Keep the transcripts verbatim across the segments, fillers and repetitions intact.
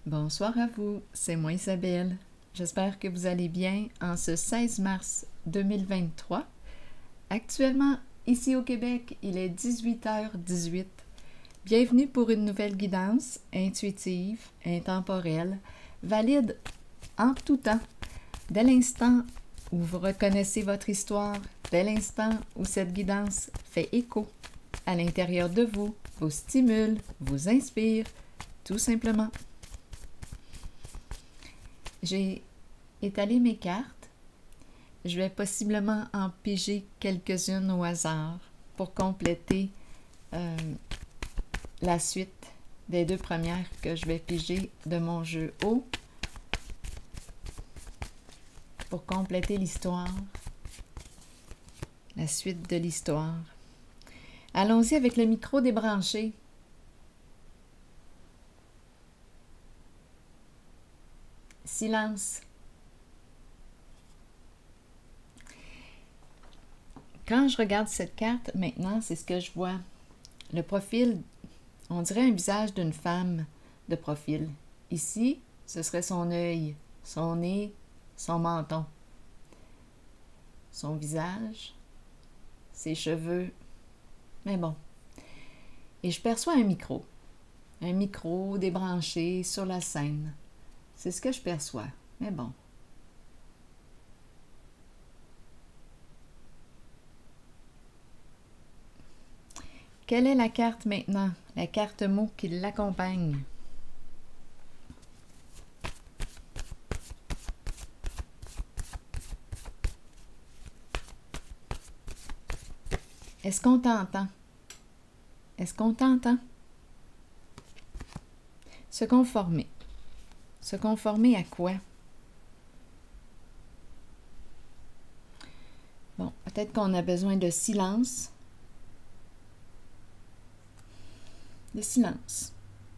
Bonsoir à vous, c'est moi Isabelle. J'espère que vous allez bien en ce seize mars deux mille vingt-trois. Actuellement, ici au Québec, il est dix-huit heures dix-huit. Bienvenue pour une nouvelle guidance intuitive, intemporelle, valide en tout temps. Dès l'instant où vous reconnaissez votre histoire, dès l'instant où cette guidance fait écho à l'intérieur de vous, vous stimule, vous inspire, tout simplement. J'ai étalé mes cartes. Je vais possiblement en piger quelques-unes au hasard pour compléter euh, la suite des deux premières que je vais piger de mon jeu haut pour compléter l'histoire, la suite de l'histoire. Allons-y avec le micro débranché. Silence. Quand je regarde cette carte, maintenant, c'est ce que je vois. Le profil, on dirait un visage d'une femme de profil. Ici, ce serait son œil, son nez, son menton. Son visage, ses cheveux. Mais bon. Et je perçois un micro. Un micro débranché sur la scène. C'est ce que je perçois. Mais bon. Quelle est la carte maintenant? La carte mot qui l'accompagne. Est-ce qu'on t'entend? Est-ce qu'on t'entend? Se conformer. Se conformer à quoi? Bon, peut-être qu'on a besoin de silence. De silence.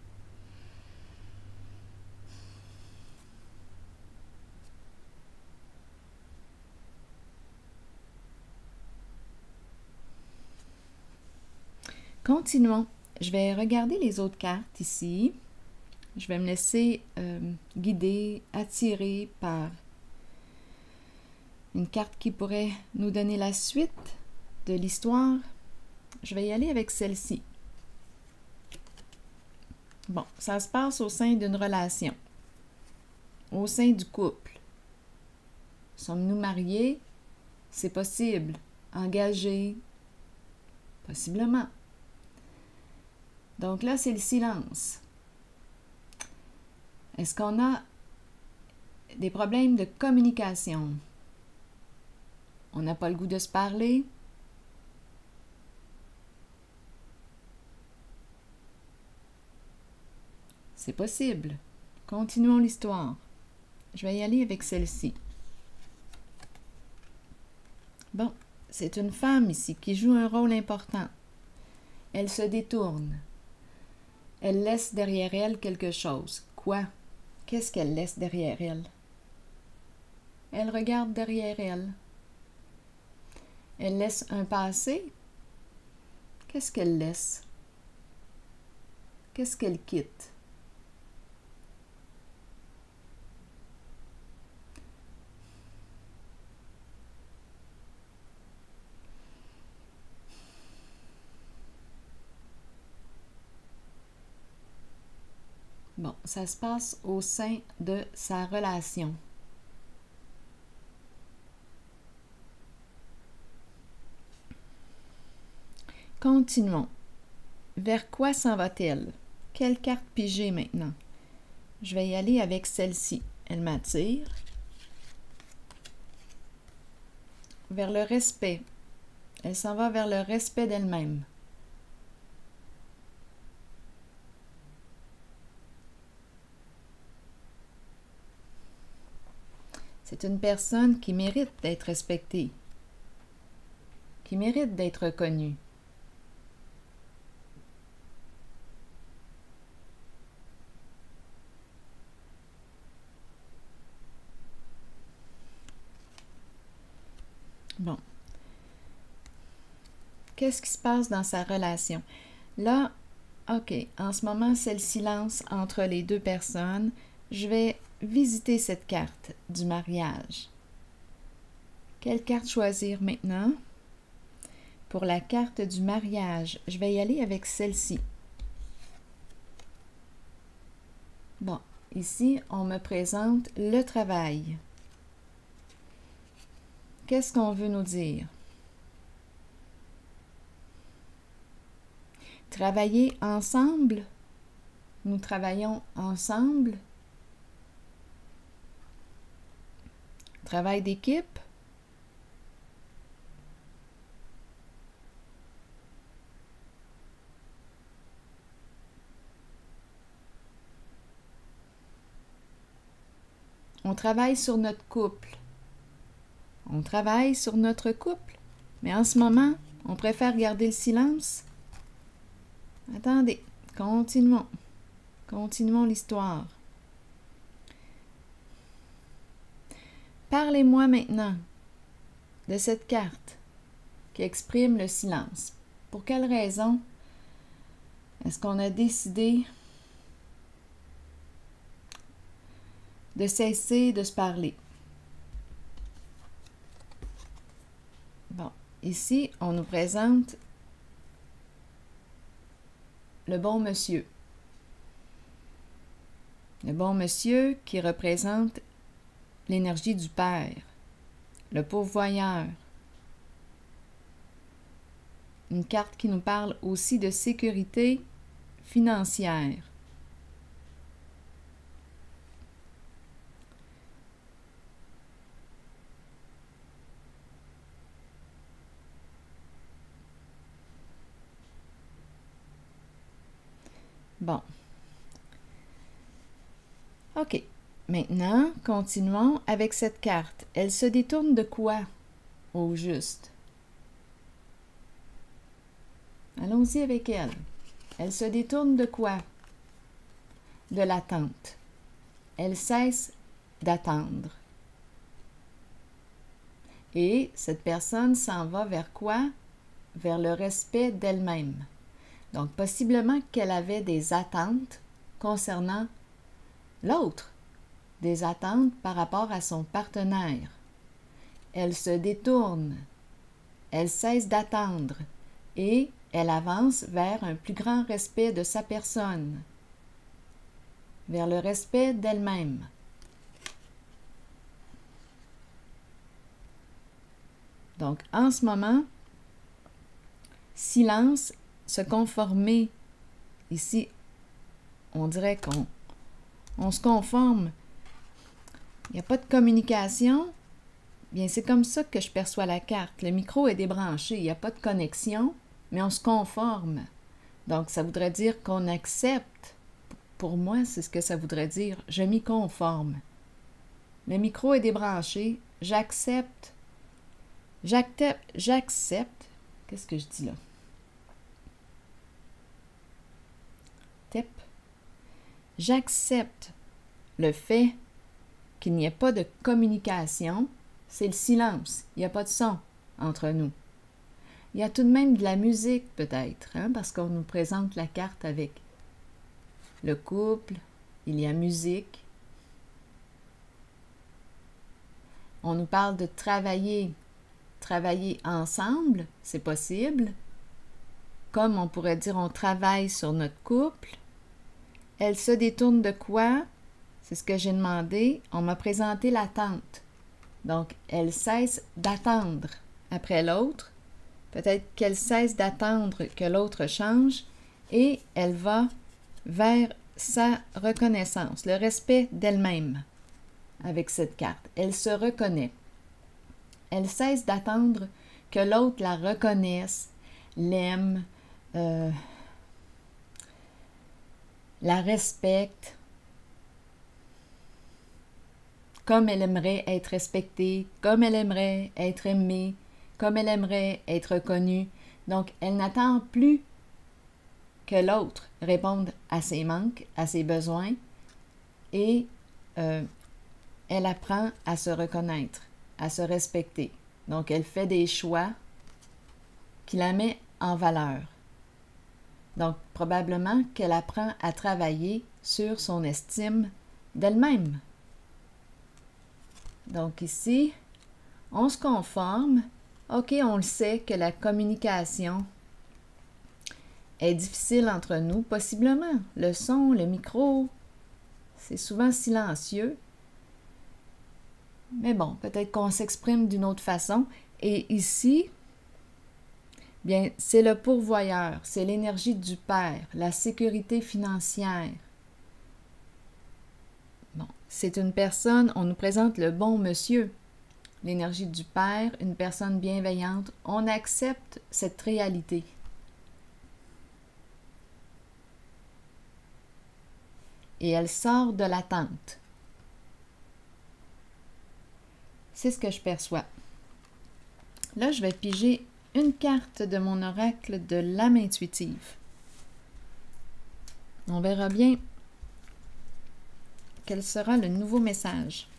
Continuons. Je vais regarder les autres cartes ici. Je vais me laisser euh, guider, attirer par une carte qui pourrait nous donner la suite de l'histoire. Je vais y aller avec celle-ci. Bon, ça se passe au sein d'une relation, au sein du couple. Sommes-nous mariés? C'est possible. Engagés? Possiblement. Donc là, c'est le silence. Est-ce qu'on a des problèmes de communication? On n'a pas le goût de se parler? C'est possible. Continuons l'histoire. Je vais y aller avec celle-ci. Bon, c'est une femme ici qui joue un rôle important. Elle se détourne. Elle laisse derrière elle quelque chose. Quoi? Qu'est-ce qu'elle laisse derrière elle? Elle regarde derrière elle. Elle laisse un passé. Qu'est-ce qu'elle laisse? Qu'est-ce qu'elle quitte? Bon, ça se passe au sein de sa relation. Continuons. Vers quoi s'en va-t-elle? Quelle carte piger maintenant? Je vais y aller avec celle-ci. Elle m'attire. Vers le respect. Elle s'en va vers le respect d'elle-même. C'est une personne qui mérite d'être respectée, qui mérite d'être reconnue. Bon. Qu'est-ce qui se passe dans sa relation? Là, OK, en ce moment, c'est le silence entre les deux personnes. Je vais visiter cette carte du mariage. Quelle carte choisir maintenant? Pour la carte du mariage, je vais y aller avec celle-ci. Bon, ici, on me présente le travail. Qu'est-ce qu'on veut nous dire? Travailler ensemble? Nous travaillons ensemble? Travail d'équipe? On travaille sur notre couple. On travaille sur notre couple. Mais en ce moment, on préfère garder le silence. Attendez, continuons. Continuons l'histoire. Parlez-moi maintenant de cette carte qui exprime le silence. Pour quelle raison est-ce qu'on a décidé de cesser de se parler? Bon, ici, on nous présente le bon monsieur. Le bon monsieur qui représente l'énergie du Père, le pourvoyeur. Une carte qui nous parle aussi de sécurité financière. Bon. OK. Maintenant, continuons avec cette carte. Elle se détourne de quoi, au juste? Allons-y avec elle. Elle se détourne de quoi? De l'attente. Elle cesse d'attendre. Et cette personne s'en va vers quoi? Vers le respect d'elle-même. Donc, possiblement qu'elle avait des attentes concernant l'autre, des attentes par rapport à son partenaire. Elle se détourne, elle cesse d'attendre et elle avance vers un plus grand respect de sa personne, vers le respect d'elle-même. Donc, en ce moment, silence, se conformer. Ici, on dirait qu'on on se conforme. Il n'y a pas de communication. Bien, c'est comme ça que je perçois la carte. Le micro est débranché. Il n'y a pas de connexion, mais on se conforme. Donc, ça voudrait dire qu'on accepte. Pour moi, c'est ce que ça voudrait dire. Je m'y conforme. Le micro est débranché. J'accepte. J'accepte. J'accepte. Qu'est-ce que je dis là? Tep. J'accepte le fait qu'il n'y ait pas de communication, c'est le silence. Il n'y a pas de son entre nous. Il y a tout de même de la musique peut-être, hein, parce qu'on nous présente la carte avec le couple, il y a musique. On nous parle de travailler, travailler ensemble, c'est possible. Comme on pourrait dire, on travaille sur notre couple. Elle se détourne de quoi? C'est ce que j'ai demandé. On m'a présenté l'attente. Donc, elle cesse d'attendre après l'autre. Peut-être qu'elle cesse d'attendre que l'autre change et elle va vers sa reconnaissance, le respect d'elle-même avec cette carte. Elle se reconnaît. Elle cesse d'attendre que l'autre la reconnaisse, l'aime, euh, la respecte, comme elle aimerait être respectée, comme elle aimerait être aimée, comme elle aimerait être reconnue. Donc, elle n'attend plus que l'autre réponde à ses manques, à ses besoins, et euh, elle apprend à se reconnaître, à se respecter. Donc, elle fait des choix qui la mettent en valeur. Donc, probablement qu'elle apprend à travailler sur son estime d'elle-même. Donc ici, on se conforme. OK, on le sait que la communication est difficile entre nous, possiblement. Le son, le micro, c'est souvent silencieux. Mais bon, peut-être qu'on s'exprime d'une autre façon. Et ici, bien, c'est le pourvoyeur, c'est l'énergie du Père, la sécurité financière. Bon, c'est une personne, on nous présente le bon monsieur, l'énergie du Père, une personne bienveillante. On accepte cette réalité. Et elle sort de l'attente. C'est ce que je perçois. Là, je vais piger une carte de mon oracle de l'âme intuitive. On verra bien quel sera le nouveau message.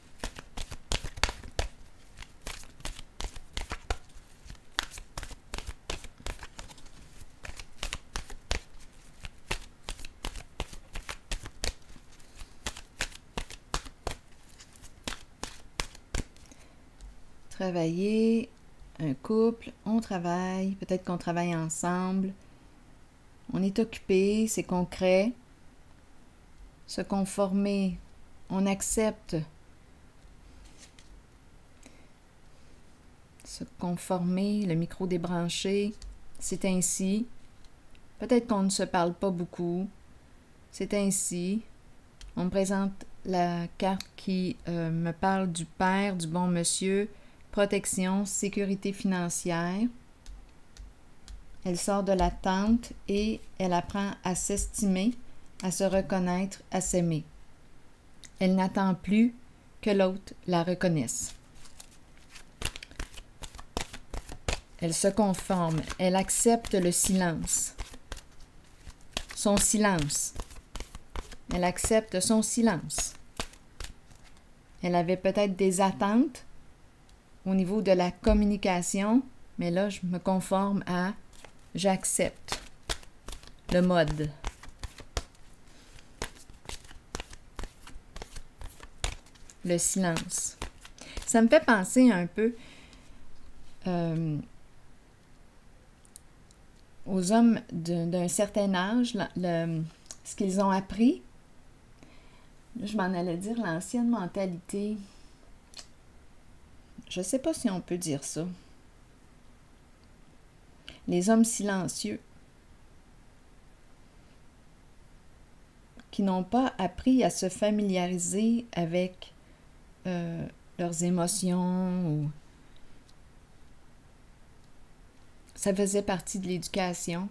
Travailler, un couple, on travaille, peut-être qu'on travaille ensemble, on est occupé, c'est concret. Se conformer, on accepte. Se conformer, le micro débranché, c'est ainsi. Peut-être qu'on ne se parle pas beaucoup, c'est ainsi. On me présente la carte qui euh, me parle du Père, du bon monsieur, protection, sécurité financière. Elle sort de l'attente et elle apprend à s'estimer, à se reconnaître, à s'aimer. Elle n'attend plus que l'autre la reconnaisse. Elle se conforme, elle accepte le silence. Son silence. Elle accepte son silence. Elle avait peut-être des attentes au niveau de la communication, mais là, je me conforme à « j'accepte » le mode. Le silence. Ça me fait penser un peu euh, aux hommes d'un certain âge, le, le, ce qu'ils ont appris. Là, je m'en allais dire l'ancienne mentalité. Je ne sais pas si on peut dire ça. Les hommes silencieux qui n'ont pas appris à se familiariser avec euh, leurs émotions. Ou... Ça faisait partie de l'éducation.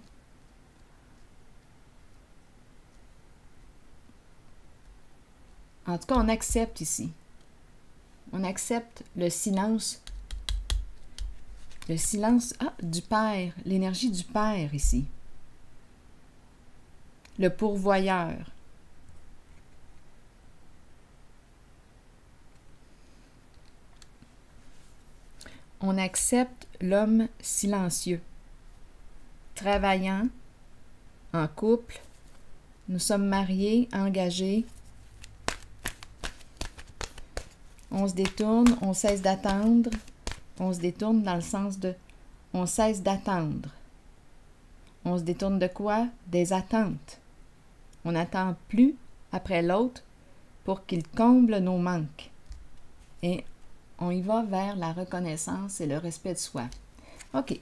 En tout cas, on accepte ici. On accepte le silence. Le silence ah, du Père, l'énergie du Père ici. Le pourvoyeur. On accepte l'homme silencieux, travaillant, en couple. Nous sommes mariés, engagés. On se détourne, on cesse d'attendre. On se détourne dans le sens de on cesse d'attendre. On se détourne de quoi? Des attentes. On n'attend plus après l'autre pour qu'il comble nos manques. Et on y va vers la reconnaissance et le respect de soi. OK.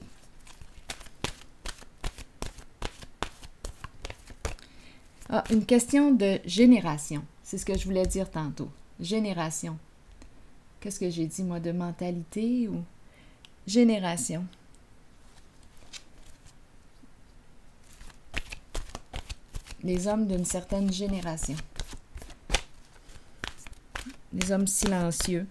Ah, une question de génération. C'est ce que je voulais dire tantôt. Génération. Qu'est-ce que j'ai dit, moi, de mentalité ou génération? Les hommes d'une certaine génération. Les hommes silencieux.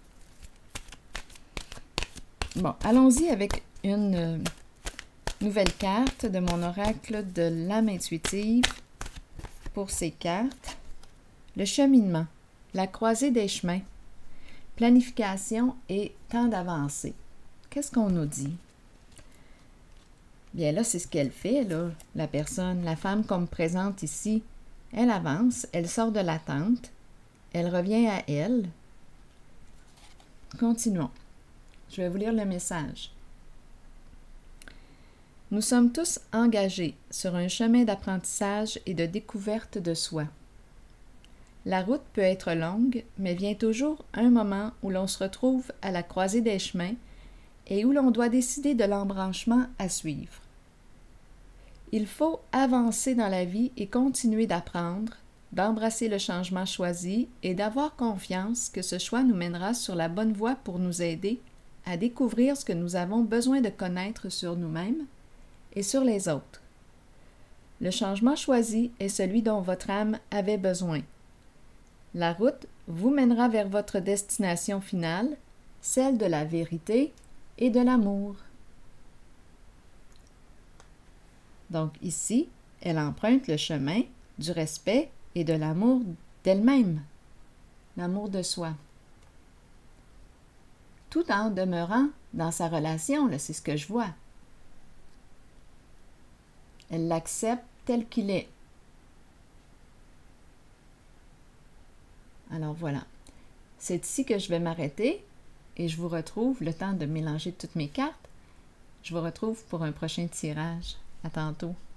Bon, allons-y avec une euh, nouvelle carte de mon oracle de l'âme intuitive pour ces cartes. Le cheminement, la croisée des chemins, planification et temps d'avancée. Qu'est-ce qu'on nous dit? Bien là, c'est ce qu'elle fait, là, la personne, la femme qu'on me présente ici. Elle avance, elle sort de la tente, elle revient à elle. Continuons. Je vais vous lire le message. Nous sommes tous engagés sur un chemin d'apprentissage et de découverte de soi. La route peut être longue, mais vient toujours un moment où l'on se retrouve à la croisée des chemins et où l'on doit décider de l'embranchement à suivre. Il faut avancer dans la vie et continuer d'apprendre, d'embrasser le changement choisi et d'avoir confiance que ce choix nous mènera sur la bonne voie pour nous aider à découvrir ce que nous avons besoin de connaître sur nous-mêmes et sur les autres. Le changement choisi est celui dont votre âme avait besoin. La route vous mènera vers votre destination finale, celle de la vérité et de l'amour. Donc ici, elle emprunte le chemin du respect et de l'amour d'elle-même, l'amour de soi. Tout en demeurant dans sa relation, là, c'est ce que je vois. Elle l'accepte tel qu'il est. Alors voilà. C'est ici que je vais m'arrêter et je vous retrouve, le temps de mélanger toutes mes cartes, je vous retrouve pour un prochain tirage. À tantôt.